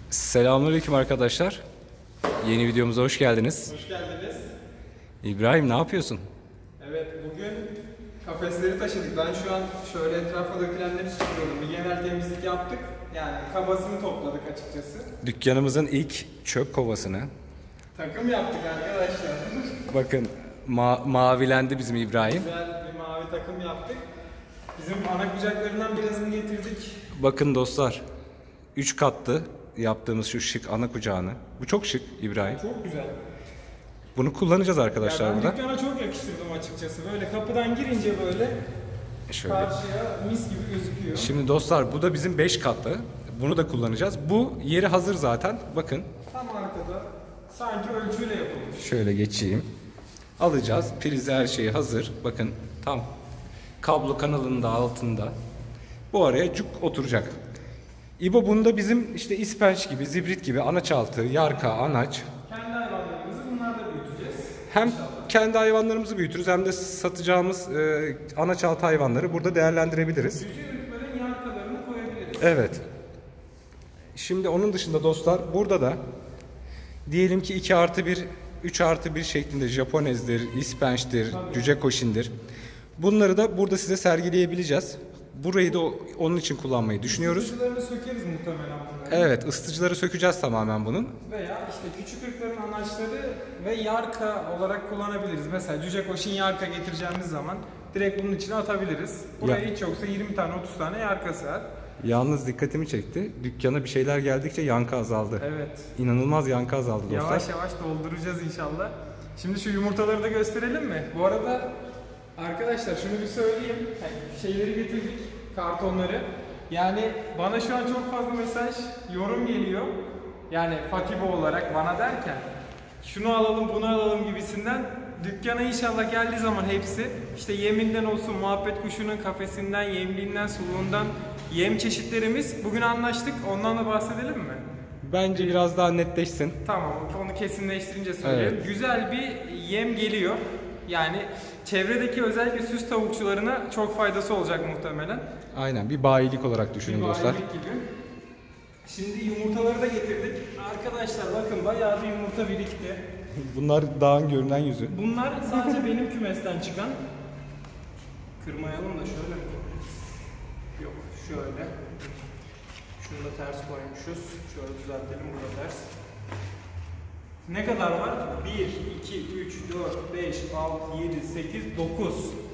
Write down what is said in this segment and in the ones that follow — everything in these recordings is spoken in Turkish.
Selamünaleyküm arkadaşlar. Yeni videomuza hoş geldiniz. Hoş geldiniz. İbrahim, ne yapıyorsun? Evet, bugün kafesleri taşıdık. Ben şu an şöyle etrafa dökülenleri süpürüyorum. Bir genel temizlik yaptık. Yani kabasını topladık açıkçası. Dükkanımızın ilk çöp kovasını. Takım yaptık arkadaşlar. Bakın mavilendi bizim İbrahim. Güzel bir mavi takım yaptık. Bizim ana kucaklarından birazını getirdik. Bakın dostlar, 3 katlı yaptığımız şu şık ana kucağını. Bu çok şık İbrahim. Çok güzel. Bunu kullanacağız arkadaşlar Ya ben burada. dükkana çok yakıştırdım açıkçası. Böyle kapıdan girince böyle Şöyle. karşıya mis gibi gözüküyor. Şimdi dostlar, bu da bizim 5 katlı. Bunu da kullanacağız. Bu yeri hazır zaten. Bakın. Tam arkada sanki ölçüyle yapılmış. Şöyle geçeyim. Alacağız. Prizi, her şeyi hazır. Bakın tam kablo kanalının da altında. Bu araya cuk oturacak. İbo, bunda bizim işte ispenç gibi, zibrit gibi, anaçaltı, yarka, anaç. Kendi hayvanlarımızı bunlarla büyüteceğiz. Hem kendi hayvanlarımızı büyütürüz hem de satacağımız anaçaltı hayvanları burada değerlendirebiliriz. Cüce ırkların yarkalarını koyabiliriz. Evet. Şimdi onun dışında dostlar, burada da diyelim ki 2+1, 3+1 şeklinde Japonezdir, ispençtir, cüce koşindir. Bunları da burada size sergileyebileceğiz. Burayı da onun için kullanmayı düşünüyoruz. Isıtıcılarını sökeriz muhtemelen bunları. Evet, ısıtıcıları sökeceğiz tamamen bunun. Veya işte küçük ırkların anaçları ve yarka olarak kullanabiliriz. Mesela cüce koşun yarka getireceğimiz zaman direkt bunun içine atabiliriz. Buraya hiç yoksa 20 tane 30 tane yarka sığar. Yalnız dikkatimi çekti. Dükkana bir şeyler geldikçe yankı azaldı. Evet. İnanılmaz yankı azaldı dostlar. Yavaş yavaş dolduracağız inşallah. Şimdi şu yumurtaları da gösterelim mi? Bu arada arkadaşlar şunu bir söyleyeyim. Yani şeyleri getirdik, kartonları. Yani bana şu an çok fazla mesaj, yorum geliyor. Yani Fatibo olarak bana derken şunu alalım, bunu alalım gibisinden. Dükkana inşallah geldiği zaman hepsi işte yeminden olsun, muhabbet kuşunun kafesinden, yemliğinden, suluğundan yem çeşitlerimiz. Bugün anlaştık. Ondan da bahsedelim mi? Bence biraz daha netleşsin. Tamam, onu kesinleştirince söyleyeyim. Evet. Güzel bir yem geliyor. Yani çevredeki özellikle süs tavukçularına çok faydası olacak muhtemelen. Aynen, bir bayilik olarak düşünün Bir dostlar. bayilik gibi. Şimdi yumurtaları da getirdik. Arkadaşlar bakın bayağı bir yumurta birikti. Bunlar dağın görünen yüzü. Bunlar sadece benim kümesten çıkan. Kırmayalım da şöyle mi? Yok, şöyle. Şunu da ters koymuşuz. Şöyle düzeltelim, burada ters. Ne kadar var? 1, 2, 3, 4, 5, 6, 7, 8, 9.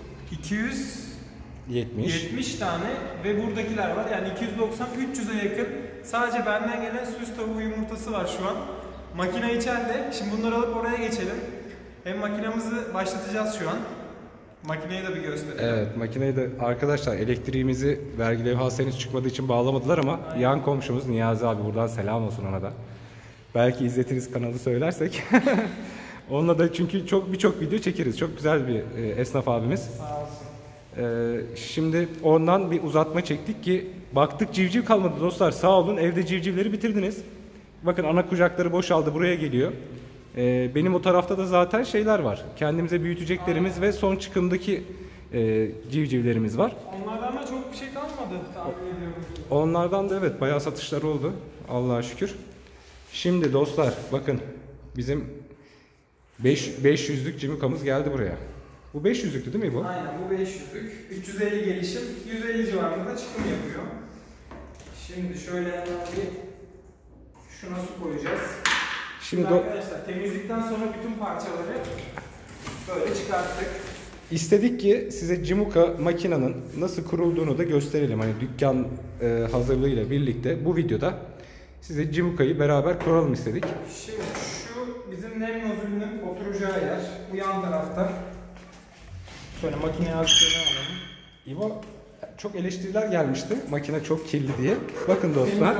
270 tane ve buradakiler var. Yani 290-300'e yakın. Sadece benden gelen süs tavuğu yumurtası var şu an. Makine içeride. Şimdi bunları alıp oraya geçelim. Hem makinamızı başlatacağız şu an. Makineyi de bir gösterelim. Evet, makineyi de arkadaşlar, elektriğimizi vergi levhası henüz çıkmadığı için bağlamadılar ama aynen, yan komşumuz Niyazi abi, buradan selam olsun ona da. Belki izletiriz kanalı söylersek. Onunla da çünkü birçok video çekeriz. Çok güzel bir esnaf abimiz. Sağ olsun. Şimdi ondan bir uzatma çektik ki baktık civciv kalmadı dostlar. Sağ olun, evde civcivleri bitirdiniz. Bakın ana kucakları boşaldı, buraya geliyor. Benim o tarafta da zaten şeyler var. Kendimize büyüteceklerimiz ve son çıkımdaki civcivlerimiz var. Onlardan da çok bir şey kalmadı tahmin ediyorum. Onlardan da evet bayağı satışlar oldu. Allah'a şükür. Şimdi dostlar bakın, bizim 500'lük cimikamız geldi buraya. Bu 500'lüktü değil mi bu? Aynen, bu 500'lük. 350 gelişim, 150 civarında çıkım yapıyor. Şimdi şöyle hemen bir şuna su koyacağız. Şimdi arkadaşlar temizlikten sonra bütün parçaları böyle çıkarttık. İstedik ki size Cimuka makinenin nasıl kurulduğunu da gösterelim. Hani dükkan hazırlığıyla birlikte bu videoda size Cimuka'yı beraber kuralım istedik. Şimdi şu bizim nem nozülünün oturacağı yer. Bu yan tarafta. Şöyle makineye azıcık alalım. İbo, çok eleştiriler gelmişti. Makine çok kirli diye. Bakın dostlar.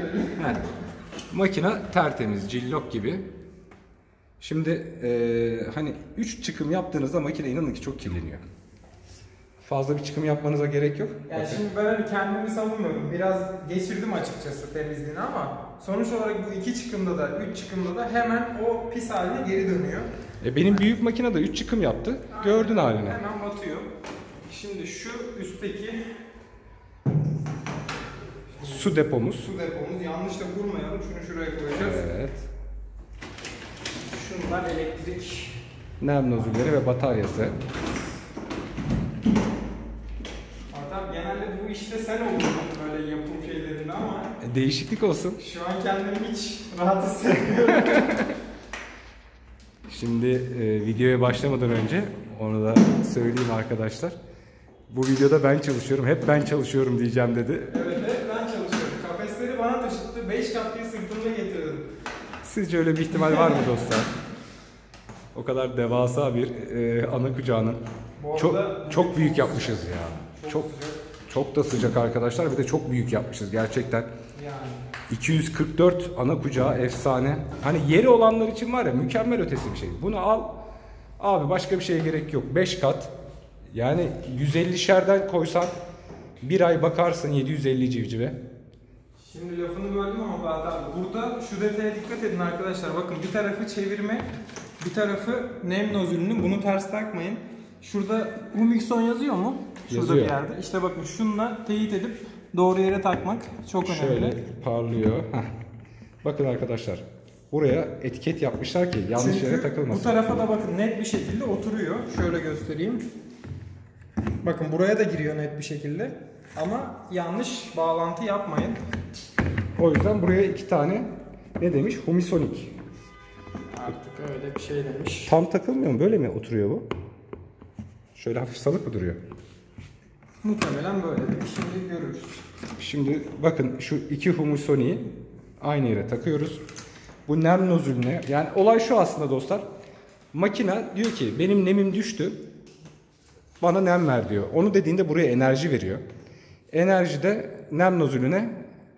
Makine tertemiz, cillok gibi. Şimdi hani 3 çıkım yaptığınızda makine inanın ki çok kirleniyor. Fazla bir çıkım yapmanıza gerek yok. Yani bakın. şimdi ben hani kendimi savunmuyorum. Biraz geçirdim açıkçası temizliğini ama sonuç olarak bu 2 çıkımda da 3 çıkımda da hemen o pis haline geri dönüyor. Benim büyük makine de 3 çıkım yaptı. Aynen. Gördün halini. Hemen batıyor. Şimdi şu üstteki Su depomuz. Su depomuz. Yanlış da kurmayalım. Şunu şuraya koyacağız. Evet. Şunlar elektrik. Nem nozülleri ve bataryası. Hatta genelde bu işte sen olurdun böyle yapım şeylerinde ama Değişiklik olsun. şu an kendimi hiç rahat hissetmiyorum. Şimdi videoya başlamadan önce onu da söyleyeyim arkadaşlar. Bu videoda ben çalışıyorum. Hep ben çalışıyorum diyeceğim dedi. Evet, hep ben çalışıyorum. Kafesleri bana taşıttı. 5 katlıyı sırtımda getirdim. Sizce öyle bir ihtimal var mı dostlar? O kadar devasa bir ana kucağının. Çok büyük yapmışız ya. Çok da sıcak arkadaşlar. Bir de çok büyük yapmışız gerçekten. Yani. 244 ana kucağı efsane. Hani yeri olanlar için var ya, mükemmel ötesi bir şey. Bunu al. Abi başka bir şeye gerek yok. 5 kat. Yani 150'şerden koysan bir ay bakarsın 750 civcive. Şimdi lafını böldüm ama Fatih abi. Burada şu detaya dikkat edin arkadaşlar. Bakın bir tarafı çevirme, bir tarafı nem nozülünün. Bunu ters takmayın. Şurada Humixon yazıyor mu? Şurada Yazıyor. bir yerde. İşte bakın şununla teyit edip doğru yere takmak çok önemli. Şöyle parlıyor. Heh. Bakın arkadaşlar. Buraya etiket yapmışlar ki yanlış yere takılmasın. Bu tarafa da bakın net bir şekilde oturuyor. Şöyle göstereyim. Bakın buraya da giriyor net bir şekilde. Ama yanlış bağlantı yapmayın. O yüzden buraya 2 tane ne demiş? Humisonik. Artık öyle bir şey demiş. Tam takılmıyor mu? Böyle mi oturuyor bu? Şöyle hafif salık mı duruyor? Muhtemelen böyle. Şimdi görürüz. Şimdi bakın şu 2 humisoniği aynı yere takıyoruz. Bu nem nozülüne, yani olay şu aslında dostlar. Makine diyor ki benim nemim düştü. Bana nem ver diyor. Onu dediğinde buraya enerji veriyor. Enerji de nem nozülüne.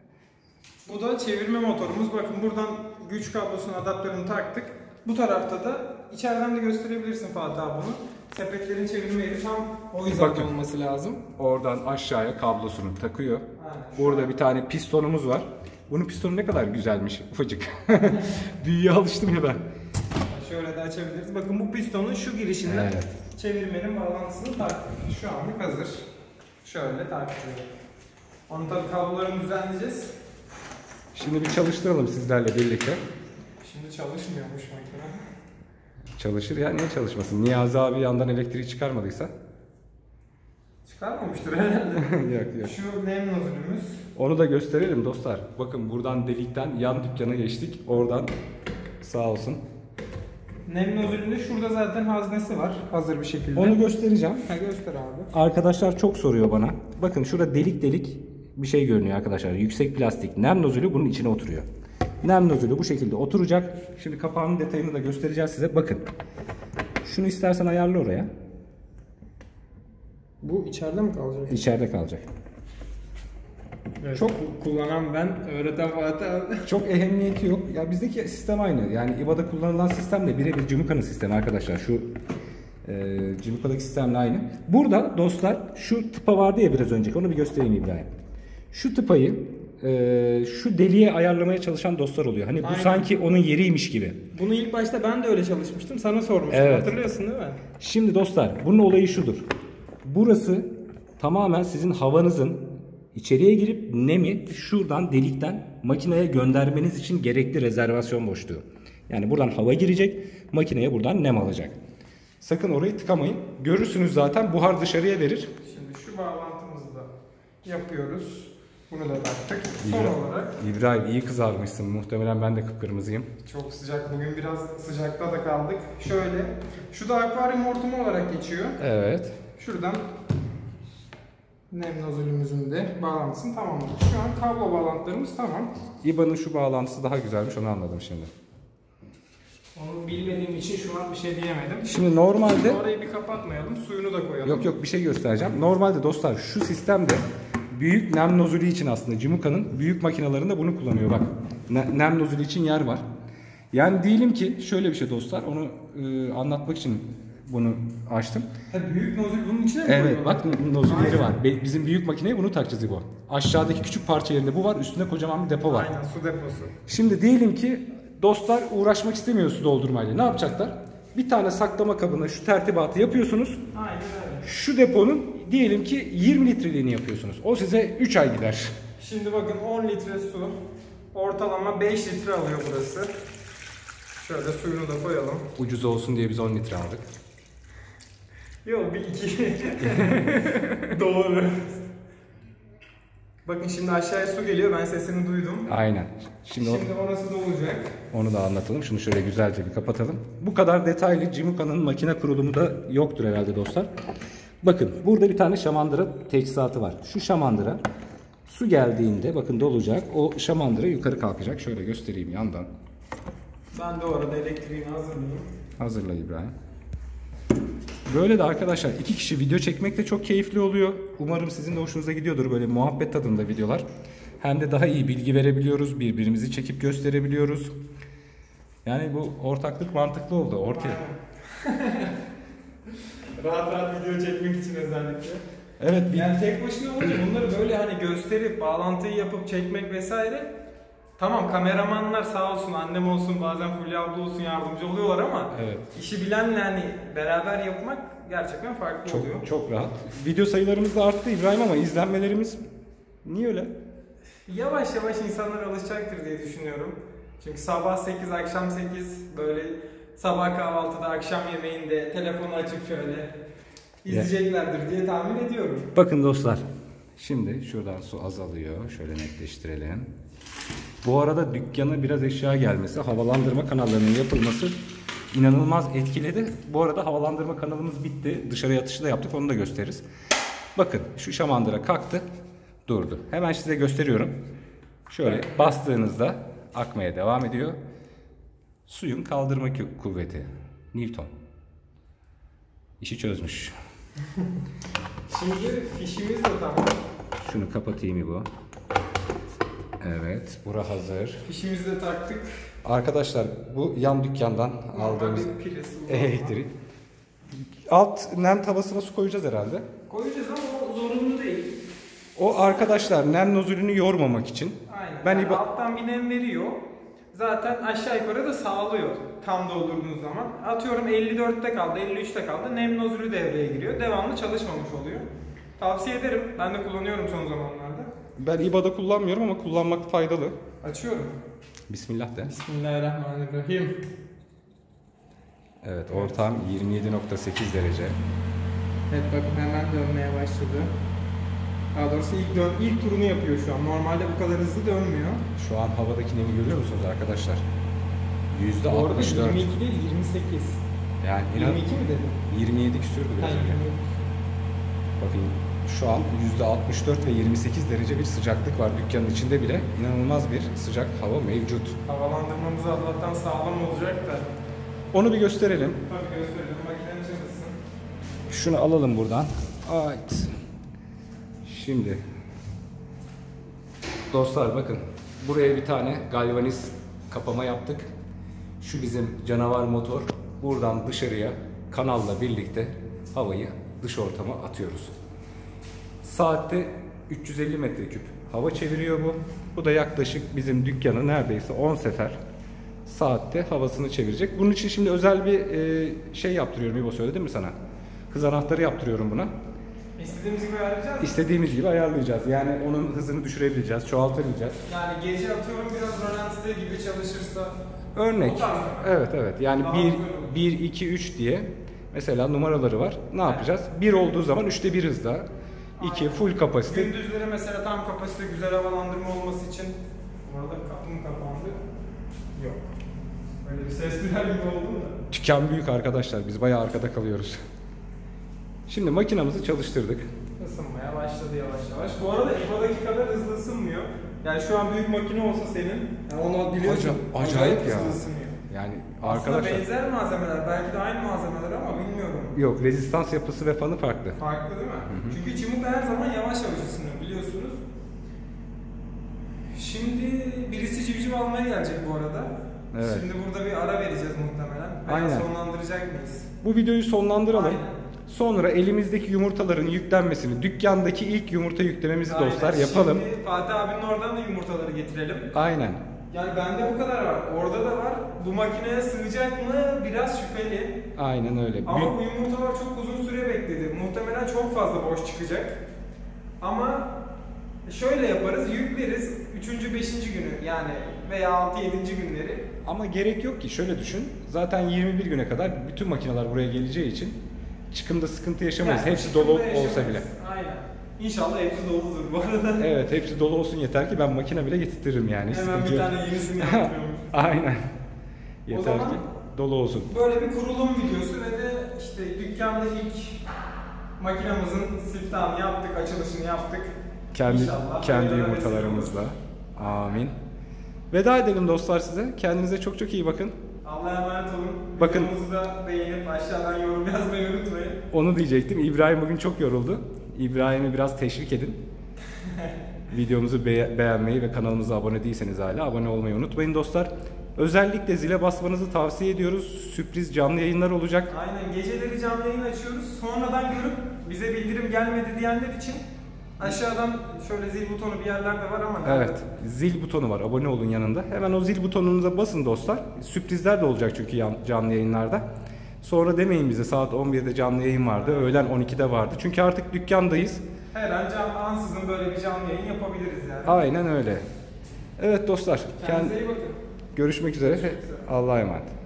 Bu da çevirme motorumuz. Bakın buradan güç kablosunun adaptörünü taktık. Bu tarafta da içeriden de gösterebilirsin Fatih abi bunu. Sepetlerin çevirme yeri tam o hizada olması lazım. Oradan aşağıya kablosunu takıyor. Aynen. Burada bir tane pistonumuz var. Bunun pistonu ne kadar güzelmiş. Ufacık. Büyüye alıştım ya ben. Şöyle de açabiliriz. Bakın bu pistonun şu girişinden Evet. çevirmenin bağlantısını taktık. Şu anlık hazır. Şöyle taktık. Onu tabii kablolarını düzenleyeceğiz. Şimdi bir çalıştıralım sizlerle birlikte. Şimdi çalışmıyormuş makine. Çalışır ya, niye çalışmasın? Niyazi abi yandan elektriği çıkarmadıysa. Çıkarmamıştır herhalde. Yok. Şu nem nozülümüz. Onu da gösterelim dostlar. Bakın buradan delikten yan dükkana geçtik. Oradan sağ olsun. Nem nozülünde şurada zaten haznesi var. Hazır bir şekilde. Onu göstereceğim. Ha, göster abi. Arkadaşlar çok soruyor bana. Bakın şurada delik delik bir şey görünüyor arkadaşlar. Yüksek plastik. Nem nozülü bunun içine oturuyor. Nem nozülü bu şekilde oturacak. Şimdi kapağının detayını da göstereceğiz size. Bakın. Şunu istersen ayarla oraya. Bu içeride mi kalacak? İçeride kalacak. Evet. Çok kullanan ben, öğreten Fatih abi. Çok ehemmiyeti yok. Ya bizdeki sistem aynı. Yani İBA'da kullanılan sistem de birebir Cimuka'nın sistemi arkadaşlar. Şu Cimuka'daki sistemle aynı. Burada dostlar şu tıpa vardı ya biraz önceki. Onu bir göstereyim İbrahim. Şu tıpayı şu deliğe ayarlamaya çalışan dostlar oluyor. Hani bu Aynen. sanki onun yeriymiş gibi. Bunu ilk başta ben de öyle çalışmıştım. Sana sormuştum. Evet. Hatırlıyorsun değil mi? Şimdi dostlar bunun olayı şudur. Burası tamamen sizin havanızın içeriye girip nemi şuradan delikten makineye göndermeniz için gerekli rezervasyon boşluğu. Yani buradan hava girecek, makineye buradan nem alacak. Sakın orayı tıkamayın. Görürsünüz zaten buhar dışarıya verir. Şimdi şu bağlantımızı da yapıyoruz. Bunu da taktık. Son olarak İbrahim iyi kızarmışsın. Muhtemelen ben de kıpkırmızıyım. çok sıcak. Bugün biraz sıcakta da kaldık. Şöyle. Şu da akvaryum hortumu olarak geçiyor. Evet. Şuradan nem nozülümüzün de bağlantısını tamamladık. Şu an kablo bağlantılarımız tamam. İBA'nın şu bağlantısı daha güzelmiş, onu anladım şimdi. Onu bilmediğim için şu an bir şey diyemedim. Şimdi normalde Orayı bir kapatmayalım. Suyunu da koyalım. yok bir şey göstereceğim. Normalde dostlar şu sistemde büyük nem nozülü için aslında Cimuka'nın büyük makinelerinde bunu kullanıyor bak. Nem nozülü için yer var. Yani diyelim ki şöyle bir şey dostlar, onu anlatmak için bunu açtım. Ha, büyük nozül bunun içine mi Evet koyuyorlar? bak nozülleri var. Bizim büyük makineye bunu takacağız İbo. Aşağıdaki küçük parça yerinde bu var, üstünde kocaman bir depo var. Aynen, su deposu. Şimdi diyelim ki dostlar uğraşmak istemiyor su doldurmayla. Ne yapacaklar? Bir tane saklama kabına şu tertibatı yapıyorsunuz. Aynen öyle. Şu deponun diyelim ki 20 litreliğini yapıyorsunuz. O size 3 ay gider. Şimdi bakın 10 litre su. Ortalama 5 litre alıyor burası. Şöyle suyunu da koyalım. Ucuz olsun diye biz 10 litre aldık. Yok bir iki. Doğru. Bakın şimdi aşağıya su geliyor. Ben sesini duydum. Aynen. Şimdi orası dolacak. Onu da anlatalım. Şunu şöyle güzelce bir kapatalım. Bu kadar detaylı Cimuka'nın makine kurulumu da yoktur herhalde dostlar. Bakın burada bir tane şamandıra teçhizatı var. Şu şamandıra su geldiğinde bakın dolacak. O şamandıra yukarı kalkacak. Şöyle göstereyim yandan. Ben de o arada elektriğini hazırlayayım. Hazırla İbrahim. Böyle de arkadaşlar 2 kişi video çekmek de çok keyifli oluyor. Umarım sizin de hoşunuza gidiyordur böyle muhabbet tadında videolar. Hem de daha iyi bilgi verebiliyoruz. Birbirimizi çekip gösterebiliyoruz. Yani bu ortaklık mantıklı oldu ortaya. Rahat rahat video çekmek için özellikle. Evet. Yani tek başına olunca bunları böyle hani gösterip bağlantıyı yapıp çekmek vesaire. Tamam kameramanlar sağ olsun, annem olsun, bazen Fulya abla olsun yardımcı oluyorlar ama evet. işi bilenle hani beraber yapmak gerçekten farklı oluyor. Çok rahat. Video sayılarımız da arttı İbrahim ama izlenmelerimiz niye öyle? Yavaş yavaş insanlar alışacaktır diye düşünüyorum. Çünkü sabah 8, akşam 8 böyle sabah kahvaltıda, akşam yemeğinde telefonu açıp şöyle izleyeceklerdir diye tahmin ediyorum. Bakın dostlar. Şimdi şuradan su azalıyor. Şöyle netleştirelim. Bu arada dükkana biraz eşya gelmesi, havalandırma kanallarının yapılması inanılmaz etkiledi. Bu arada havalandırma kanalımız bitti. Dışarı yatışı da yaptık, onu da gösteririz. Bakın şu şamandıra kalktı, durdu. Hemen size gösteriyorum. Şöyle bastığınızda akmaya devam ediyor. Suyun kaldırma kuvveti. Newton. İşi çözmüş. Şimdi fişimiz de tamam. Şunu kapatayım bu. Evet, bura hazır. Fişimizi de taktık. Arkadaşlar bu yan dükkandan aldığımız elektrik. Ama. Alt nem tavasına su koyacağız herhalde. Koyacağız ama o zorunlu değil. O arkadaşlar nem nozülünü yormamak için. Aynen. Yani alttan bir nem veriyor. Zaten aşağı yukarı da sağlıyor tam doldurduğunuz zaman. Atıyorum 54'te kaldı, 53'te kaldı. Nem nozülü devreye giriyor. Devamlı çalışmamış oluyor. Tavsiye ederim. Ben de kullanıyorum son zamanlarda. Ben İBA'da kullanmıyorum ama kullanmak faydalı. Açıyorum. Bismillah de. Bismillahirrahmanirrahim. Evet, ortam 27.8 derece. Evet bakın hemen dönmeye başladı. Daha doğrusu ilk turunu yapıyor şu an. Normalde bu kadar hızlı dönmüyor. Şu an havadaki nemi görüyor musunuz arkadaşlar? Bu arada %64. 22 değil 28. Yani inan 22 mi dedim? 27 küsürdü biraz önce. Bakın şu an %64 ve 28 derece bir sıcaklık var dükkanın içinde bile. İnanılmaz bir sıcak hava mevcut. Havalandırmamız Allah'tan sağlam olacak da. Onu bir gösterelim. Tabii gösterelim. Makinen çalışsın. Şunu alalım buradan. Evet. Şimdi dostlar bakın. Buraya bir tane galvaniz kapama yaptık. Şu bizim canavar motor. Buradan dışarıya kanalla birlikte havayı dış ortama atıyoruz. Saatte 350 metreküp hava çeviriyor bu. Bu da yaklaşık bizim dükkanı neredeyse 10 sefer saatte havasını çevirecek. Bunun için şimdi özel bir şey yaptırıyorum. İbo söyledim mi sana? Hız anahtarı yaptırıyorum buna. İstediğimiz gibi ayarlayacağız. İstediğimiz gibi ayarlayacağız. Yani onun hızını düşürebileceğiz, çoğaltabileceğiz. Yani gece atıyorum biraz rölantide gibi çalışırsa. Örnek. Evet. Yani Daha 1, 2, 3 diye mesela numaraları var. Ne yapacağız? 1 olduğu zaman 3'te 1 hızda. 2 full kapasite. Gündüzleri mesela tam kapasite güzel havalandırma olması için orada kapım kapandı. Yok. Böyle bir ses duyar gibi oldu da. Dükkan büyük arkadaşlar. Biz bayağı arkada kalıyoruz. Şimdi makinamızı çalıştırdık. Isınmaya başladı yavaş yavaş. Bu arada İBA'daki kadar hızlı ısınmıyor. Yani şu an büyük makine olsa senin, yani onu biliyorsun. Acayip ya. hızlı ısınıyor. Yani Aslında arkadaşlar. benzer malzemeler, belki de aynı malzemeler ama bilmiyorum. Yok, rezistans yapısı ve fanı farklı. Farklı değil mi? Çünkü Cimuka her zaman yavaş yavaş ısınıyor biliyorsunuz. Şimdi birisi civciv almaya gelecek bu arada. Evet. Şimdi burada bir ara vereceğiz muhtemelen. Veya Aynen. sonlandıracak mıyız? Bu videoyu sonlandıralım. Aynen. Sonra elimizdeki yumurtaların yüklenmesini, dükkandaki ilk yumurta yüklememizi Aynen. dostlar yapalım. Şimdi Fatih abinin oradan da yumurtaları getirelim. Aynen. Yani bende bu kadar var. Orada da var. Bu makineye sığacak mı? Biraz şüpheli. Aynen öyle. Ama bu yumurtalar çok uzun süre bekledi. Muhtemelen çok fazla boş çıkacak. Ama Şöyle yaparız, yükleriz 3. 5. günü yani veya 6. 7. günleri. Ama gerek yok ki, şöyle düşün. Zaten 21 güne kadar bütün makineler buraya geleceği için çıkımda sıkıntı yaşamayız. Yani Hepsi dolu çıkımda olsa bile. yaşamayız. Aynen. İnşallah hepsi doludur bu arada. Evet, hepsi dolu olsun yeter ki ben makine bile getirtirim yani. Hiç Hemen sıkıntı bir yok. tane yenisini yaptırıyormuş. Aynen. Yeter zaman ki dolu olsun. Böyle bir kurulum videosu ve de işte dükkanda ilk makinamızın siftahını yaptık, açılışını yaptık. Kendi İnşallah kendi hayırlara yumurtalarımızla. vesile Amin. Veda edelim dostlar size. Kendinize çok çok iyi bakın. Allah'a emanet olun. Bakın. Videomuzu da beğenip aşağıdan yorum yazmayı unutmayın. Onu diyecektim. İbrahim bugün çok yoruldu. İbrahim'i biraz teşvik edin. Videomuzu beğenmeyi ve kanalımıza abone değilseniz hala abone olmayı unutmayın dostlar. Özellikle zile basmanızı tavsiye ediyoruz. Sürpriz canlı yayınlar olacak. Aynen, geceleri canlı yayın açıyoruz. Sonradan görüp bize bildirim gelmedi diyenler için aşağıdan şöyle zil butonu bir yerlerde var ama Evet, zil butonu var. Abone olun yanında. Hemen o zil butonunuza basın dostlar. Sürprizler de olacak çünkü canlı yayınlarda. Sonra demeyin bize saat 11'de canlı yayın vardı, öğlen 12'de vardı. Çünkü artık dükkandayız. her an ansızın böyle bir canlı yayın yapabiliriz yani. Aynen öyle. Evet dostlar, Kendinize iyi bakın. görüşmek üzere. Allah'a emanet.